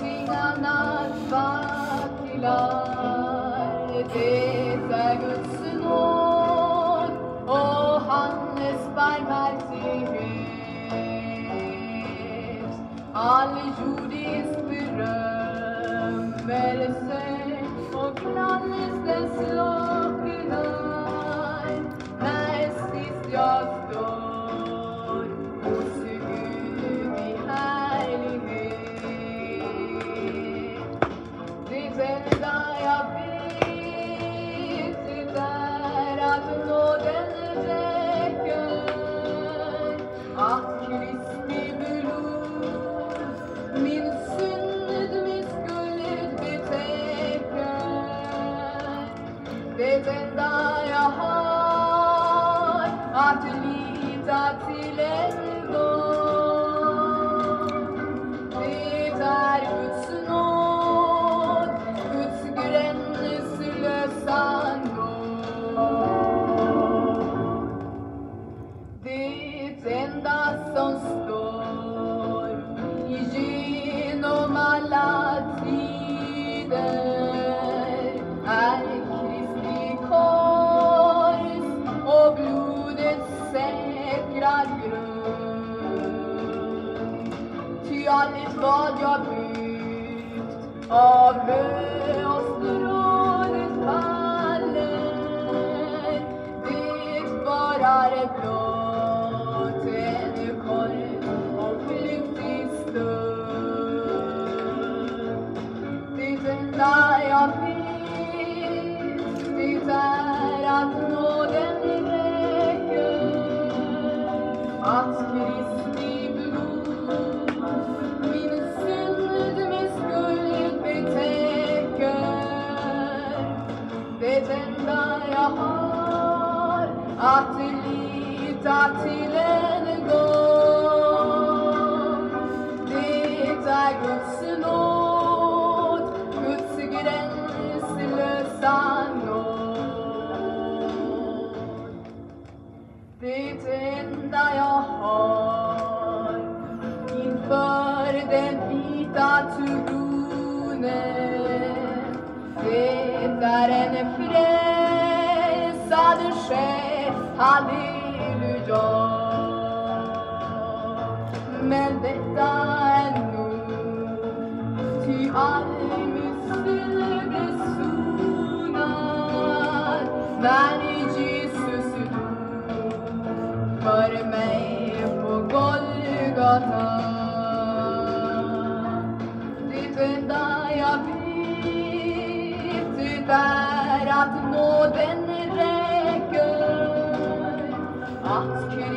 Svingarnas vacklar, det är Guds nåd och hans barmhärtighet. All jordisk berömmelse och kallelsen slocknar när sist jag står hos Gud i härlighet. Det enda jag vet, det är att nåden räcker, att Kristi blod min synd, min skuld betäcker. Det enda jag har att lita till en gång, det är Guds nåd, Guds gränslösa nåd. Det enda som står genom alla tider är Kristi kors och blodets säkra grund. Ty allt vad jag byggt av hö och strålet faller, det varar blott en kort och flyktig stund. Det enda jag vet, det är att nåden räcker, att Kristi blod min synd, min skuld betäcker. Det enda jag har att lita till en gång, det är Guds nåd, Guds gränslösa nåd. Det enda jag har inför den vita tronen, det är en frälsad själ, halleluja. Men detta är nog, ty all min synd blev sonad när Jesus dog för mig på Golgata. Det enda jag vet, det är att nåden räcker, att